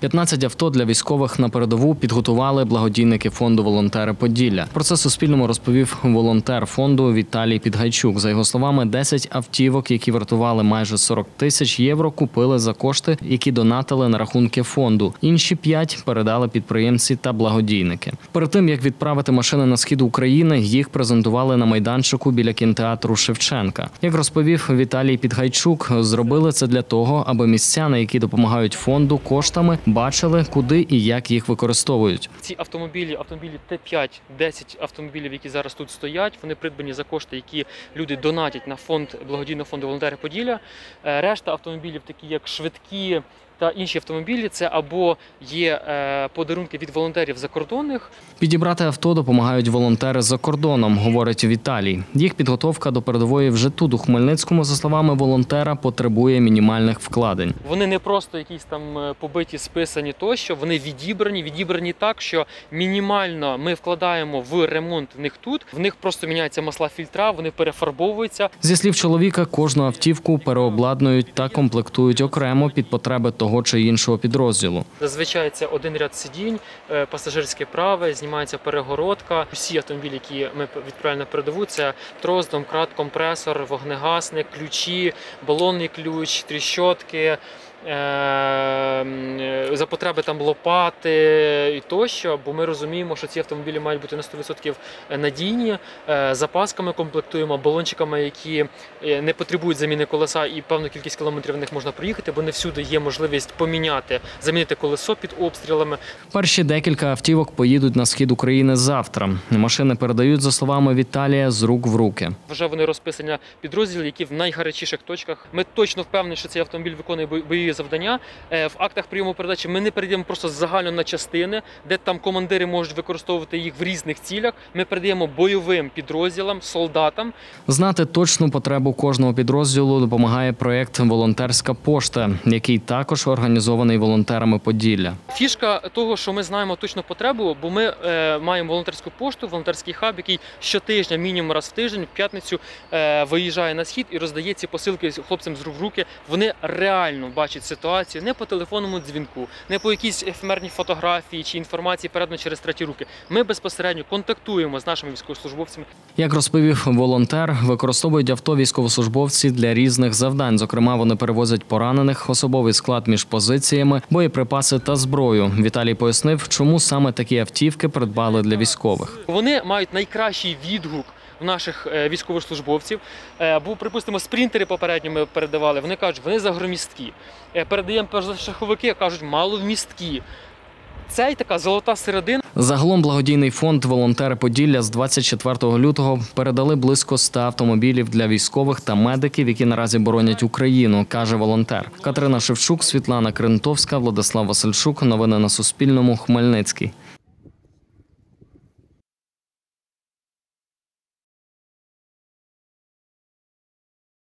15 авто для військових на передову підготували благодійники фонду «Волонтери Поділля». Про це Суспільному розповів волонтер фонду Віталій Підгайчук. За його словами, 10 автівок, які вартували майже 40 тисяч євро, купили за кошти, які донатили на рахунки фонду. Інші 5 передали підприємці та благодійники. Перед тим, як відправити машини на схід України, їх презентували на майданчику біля кінотеатру Шевченка. Як розповів Віталій Підгайчук, зробили це для того, аби містяни, які допомагають фонду коштами, бачили, куди і як їх використовують. Ці автомобілі Т5, 10 автомобілів, які зараз тут стоять, вони придбані за кошти, які люди донатять на фонд, благодійного фонду «Волонтери Поділля». Решта автомобілів, такі як швидкі та інші автомобілі, це або є подарунки від волонтерів закордонних. Підібрати авто допомагають волонтери за кордоном, говорить Віталій. Їх підготовка до передової вже тут, у Хмельницькому, за словами волонтера, потребує мінімальних вкладень. Вони не просто якісь там побиті, списані тощо, вони відібрані так, що мінімально ми вкладаємо в ремонт в них тут, в них просто міняються масла фільтра, вони перефарбовуються. Зі слів чоловіка, кожну автівку переобладнують та комплектують окремо під потреби того чи іншого підрозділу. Зазвичай це один ряд сидінь, пасажирське праве, знімається перегородка. Усі автомобілі, які ми відправляємо на передову, це трос, домкрат, компресор, вогнегасник, ключі, балонний ключ, тріщотки, за потреби там лопати і тощо, бо ми розуміємо, що ці автомобілі мають бути на 100% надійні, запасками комплектуємо, балончиками, які не потребують заміни колеса і певну кількість кілометрів в них можна проїхати, бо не всюди є можливість замінити колесо під обстрілами. Перші декілька автівок поїдуть на схід України завтра. Машини передають, за словами Віталія, з рук в руки. Вже вони розписані на підрозділи, які в найгарячіших точках. Ми точно впевнені, що цей автомобіль виконує бойові завдання. В актах прийому передачі ми не передаємо просто загально на частини, де там командири можуть використовувати їх в різних цілях. Ми передаємо бойовим підрозділам, солдатам. Знати точну потребу кожного підрозділу допомагає проєкт «Волонтерська пошта», який також організований волонтерами Поділля. Фішка того, що ми знаємо точну потребу, бо ми маємо волонтерську пошту, волонтерський хаб, який щотижня, мінімум раз в тиждень, в п'ятницю виїжджає на схід і роздає ці посилки хлопцям з рук в руки. Вони реально бачать ситуацію не по телефонному дзвінку, не по якійсь ефемерній фотографії чи інформації передано через треті руки. Ми безпосередньо контактуємо з нашими військовослужбовцями. Як розповів волонтер, використовують авто військовослужбовці для різних завдань. Зокрема, вони перевозять поранених, особовий склад між позиціями, боєприпаси та зброю. Віталій пояснив, чому саме такі автівки придбали для військових. Вони мають найкращий відгук в наших військовослужбовців. Бо, припустимо, спринтери попередньо ми передавали, вони кажуть, вони загромісткі. Передаємо позашаховики, кажуть, маловмісткі. Це така золота середина. Загалом благодійний фонд «Волонтери Поділля» з 24 лютого передали близько 100 автомобілів для військових та медиків, які наразі боронять Україну, каже волонтер. Катерина Шевчук, Світлана Крентовська, Владислав Васильчук. Новини на Суспільному. Хмельницький.